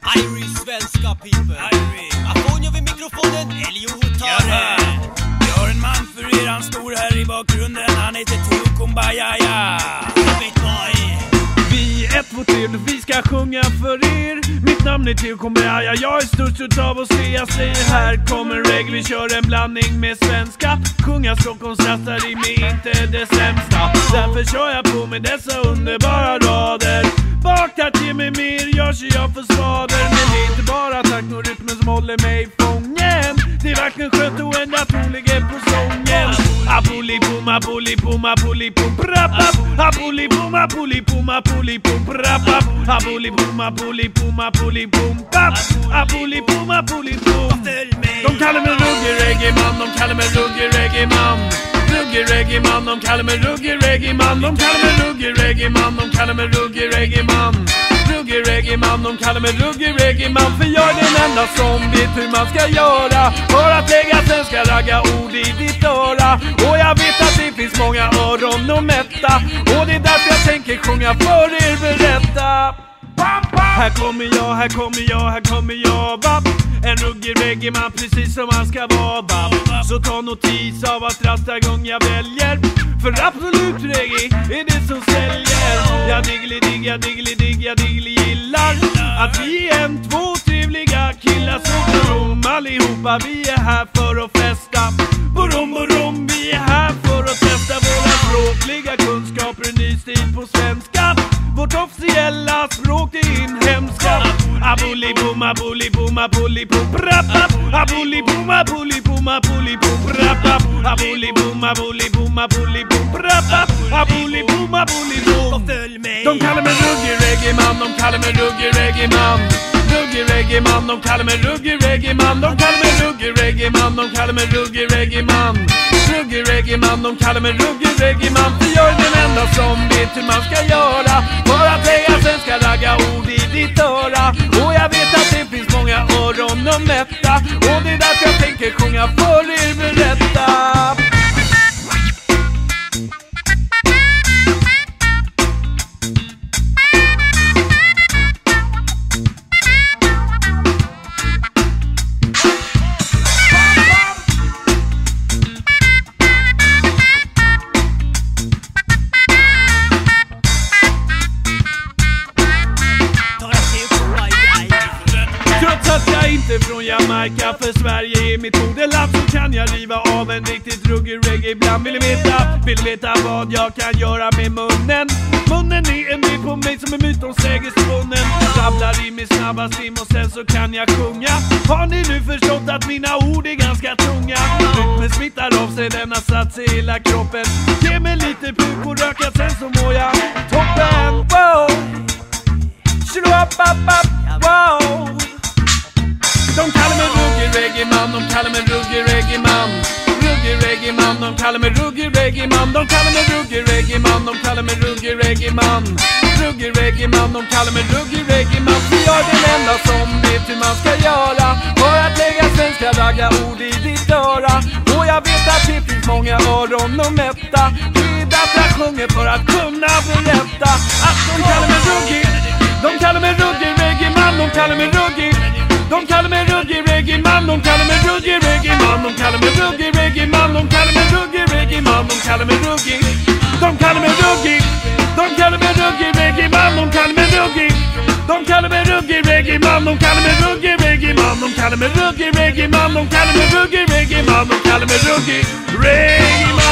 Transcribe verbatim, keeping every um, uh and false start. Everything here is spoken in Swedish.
Irish svenska people. Irish. Afonio vid mikrofonen, Elio tar det. Vi har en man för er, han står här i bakgrunden. Han heter Theo Kumbaya. Vi är ett, två, tre, vi ska sjunga för er. Mitt namn är Theo Kumbaya, jag är störst utav oss tre. Jag säger här kommer reggae, vi kör en blandning med svenska. Sjunga Stockholms rastarim är inte det sämsta. Därför kör jag på med dessa underbara rader. Vaknar till mig mer, gör sig jag för skador. Men det är inte bara takt och rytmen som håller mig fången. Det är verkligen skönt och ända troligen på sången. Apoli-pum, apoli-pum, apoli-pum, prappap. Apoli-pum, apoli-pum, apoli-pum, prappap. Apoli-pum, apoli-pum, apoli-pum, papp. Apoli-pum, apoli-pum. De kallar mig ruggig reggae-man, de kallar mig ruggig reggae-man. Ruggig reggae-man, de kallar mig ruggig reggae-man. De kallar mig ruggig reggae-man, de kallar mig ruggig reggae-man. Ruggig reggae-man, de kallar mig ruggig reggae-man. För jag är den enda som vet hur man ska göra för att lägga svenska ragga ord i ditt öra. Och jag vet att det finns många öron och mätta, och det är därför jag tänker sjunga för er, berätta. Här kommer jag, här kommer jag, här kommer jag, bab. En ruggig reggae-man precis som han ska vara, bab. Så ta notis av att rastagung jag väljer, för absolut reggae är det som säljer. Jag diggly-digg, jag diggly-digg, jag diggly-gillar att vi är en, två trevliga killar. Så borom allihopa, vi är här för att festa. Borom, borom, vi är här för att testa våra språkliga kunskaper. En ny stil på svenska, vårt officiella språk är inhemska. Aboli-bom, aboli-bom, aboli-bom, prappap. Aboli-bom, aboli-bom, aboli-bom, prappap. Aboli-bom, aboli-bom, aboli-bom, prappap. Aboli-bom, aboli-bom. De kallar mig ruggig reggae-man, de kallar mig ruggig reggae-man. Ruggig reggae-man, de kallar mig ruggig reggae-man. De kallar mig ruggig reggae-man, de kallar mig ruggig reggae-man. Ruggig reggae-man, de kallar mig ruggig reggae-man. För jag är den enda som vet hur man ska göra för att lägga svenska ragga ord i ditt öra. Och jag vet att det finns många öron och mätta, och det är därför jag tänker sjunga för er, berätta. Inte från Jamaica, för Sverige är mitt moderland, så kan jag riva av en riktigt ruggig reggae ibland. Vill veta, vill veta vad jag kan göra med munnen? Munnen är en del på mig som en mytomsägelsebunden. Rabblar i min snabba stim och sen så kan jag sjunga. Har ni nu förstått att mina ord är ganska tunga? Rytmen smittar av sig, den har satt sig i hela kroppen. Ge mig lite puk och röka, sen så mår jag toppen. Wow! Shruapapap, wow! De kallar mig ruggig reggae-man, de kallar mig ruggig reggae-man. Ruggig reggae-man, de kallar mig ruggig reggae-man. De kallar mig ruggig reggae-man, de kallar mig ruggig reggae-man. Ruggig reggae-man, de kallar mig ruggig reggae-man. För jag är den enda som vet hur man ska göra för att lägga svenska ragga ord i ditt öra. Och jag vet att det finns många öron och mätta, det är därför jag sjunger för att kunna berätta. Att de kallar mig ruggig, de kallar mig ruggig reggae-man, de kallar mig ruggig. De kallar mig ruggig reggae-man, de kallar mig ruggig reggae-man. De kallar mig ruggig reggae-man, de kallar mig ruggig reggae-man. De kallar mig ruggig, de kallar mig ruggig. De kallar mig ruggig reggae-man, de kallar mig ruggig. De kallar mig ruggig reggae-man, de kallar mig ruggig reggae-man. De kallar mig ruggig reggae-man, de kallar mig ruggig reggae-man. De kallar mig ruggig reggae-man.